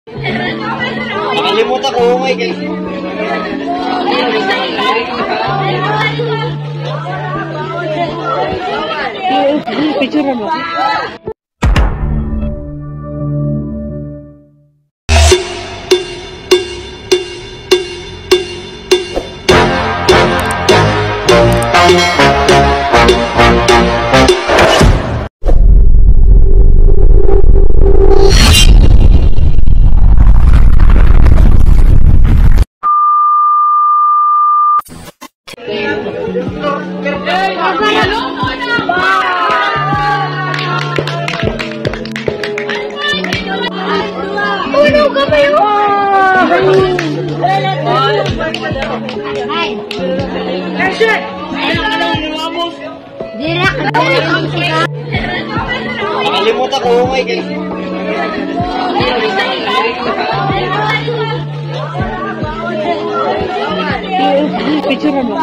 Nakalimutan ko, umay guys. Picture mo. Nakalimutan ko, umay guys. Picture mo.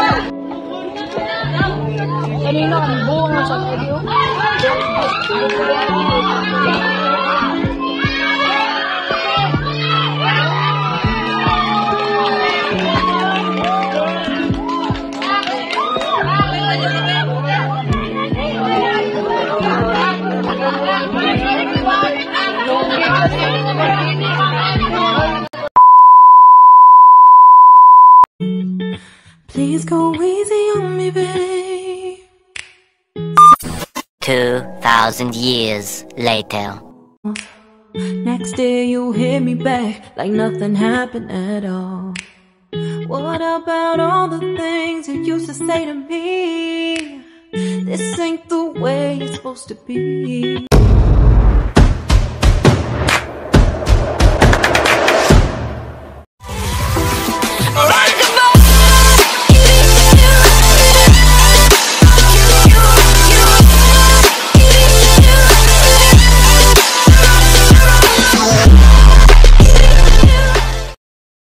Kanina ang buong sa video. Please go easy on me, babe. 2,000 years later. Next day you hit me back like nothing happened at all. What about all the things you used to say to me? This ain't the way it's supposed to be.